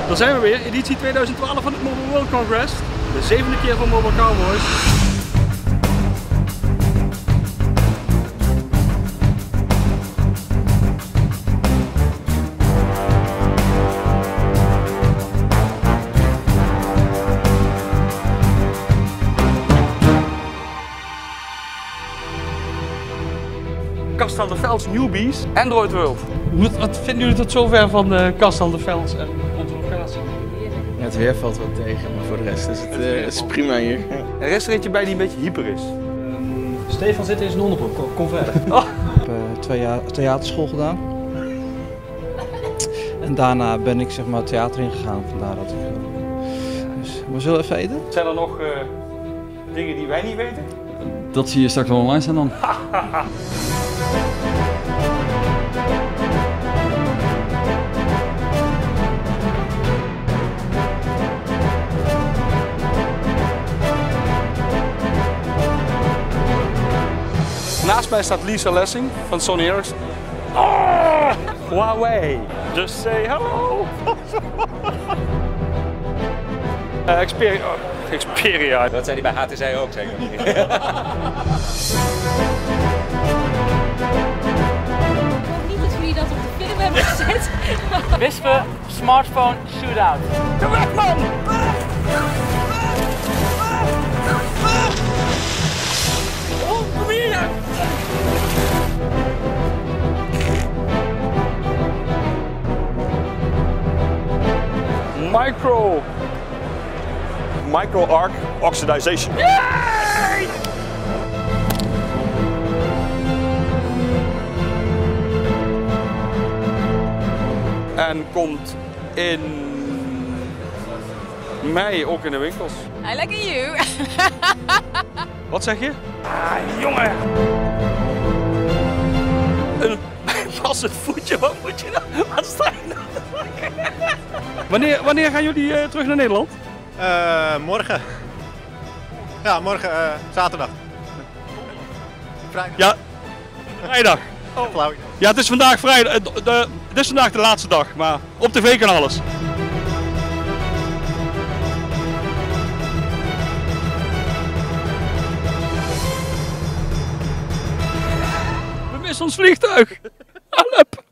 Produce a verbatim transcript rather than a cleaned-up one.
Daar zijn we weer, editie tweeduizend twaalf van het Mobile World Congress. De zevende keer van Mobile Cowboys. Kastel de Vels Newbies, Android World. Wat, wat vinden jullie tot zover van uh, Kastel de Vels en onze locatie? Ja, het weer valt wat tegen, maar voor de rest is het, het uh, is prima hier. Ja. Er is er eentje bij die een beetje hyper is. Um, Stefan zit in zijn onderbroek, kom, kom verder. Oh. Ik heb uh, twee jaar theaterschool gedaan. En daarna ben ik zeg maar theater ingegaan, vandaar dat ik... Uh, dus we zullen even eten. Zijn er nog uh, dingen die wij niet weten? Dat zie je straks wel online staan dan. Naast mij staat Lisa Lessing van Sony Ericsson. Oh, Huawei. Just say hello. uh, Xperia. Oh, Xperia. Dat zei hij bij H T C ook zeker. Niet dat jullie dat op de film hebben gezet. Wispen Smartphone Shootout. Kom weg, man! Oh, kom hier! Micro. Micro arc oxidization. Yay! En komt in mei ook in de winkels. I like you. Wat zeg je? Ah, jongen! Een passend voetje, wat moet je nou? Wat sta je nou? Wanneer, wanneer gaan jullie uh, terug naar Nederland? Uh, morgen. Ja, morgen, uh, zaterdag. Vrijdag. Ja, vrijdag. Oh. Ja, het is vandaag vrijdag. De, de, het is vandaag de laatste dag, maar op tv kan alles. We missen ons vliegtuig. Help!